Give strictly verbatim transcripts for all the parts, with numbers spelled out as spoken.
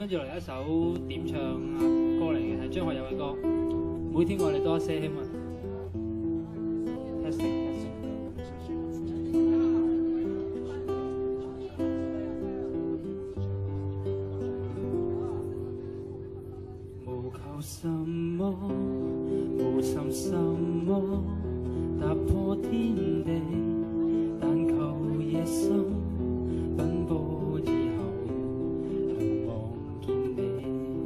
跟住嚟一首點唱啊歌嚟嘅，係張學友嘅歌，每天愛你多一些，希望。Testing testing。無求什麼，無尋什麼，踏破天地，但求夜深奔波以後能望見你。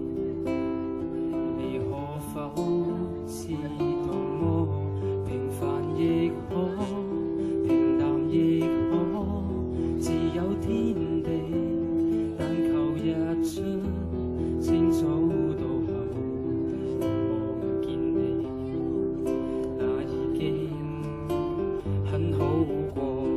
你可否知道麼？平凡亦可，平淡亦可，自有天地，但求日出清早到後能望見你，那已經很好過。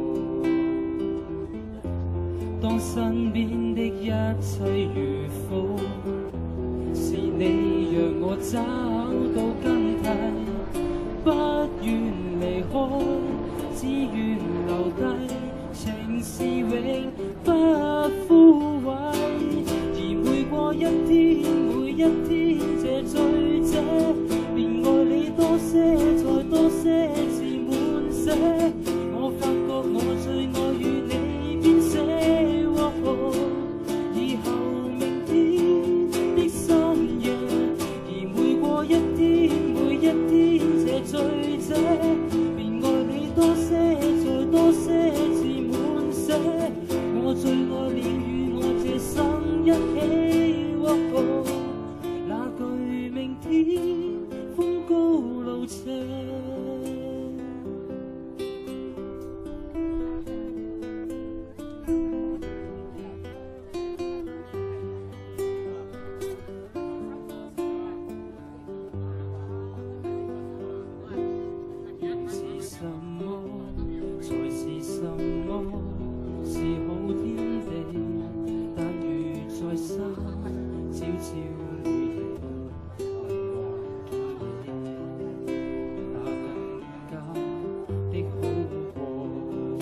當身邊的一切如風，是你讓我找到根蒂，不願離開，只願留低，情是永不枯萎。而每過一天，每一天這醉者，便愛你多些，再多些至滿瀉。我發覺我最愛與你編寫，以後明天的深夜，而每過一天，每一天這醉者，便愛你多些，再多些至滿瀉。我最愛你與我這生一起，哦，那句明天風高路斜。什麼才是什麼？是好天地，但如在山，朝朝每夜能望見你，那更加的好過。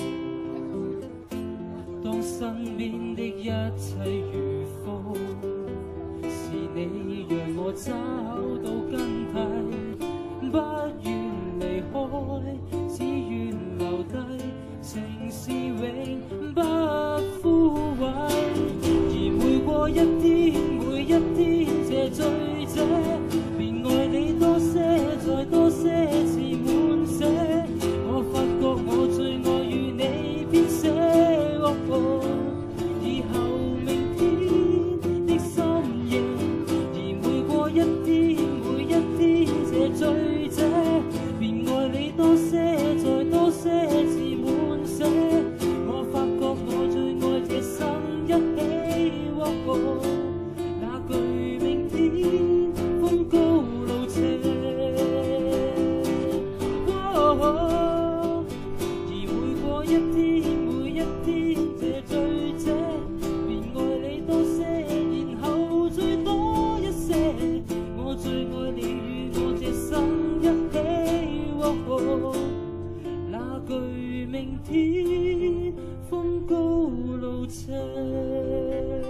當身邊的一切如風，是你讓我找到根蒂，不願離開，只願留低，情是永不枯萎。而每過一天，每一天這醉者，便愛你多些，再多些至滿瀉。我發覺我最愛與你編寫，哦，以後明天的深夜，而每過一天，每一天這醉者，便愛你多些，再多些至滿瀉。我發覺我最愛這生一起，哦，那句明天風高路斜，哦，而每過一天，每一天這醉者，便愛你多些，然後最多一些。我最愛你與我這生一起，哦，那句明天風高路斜。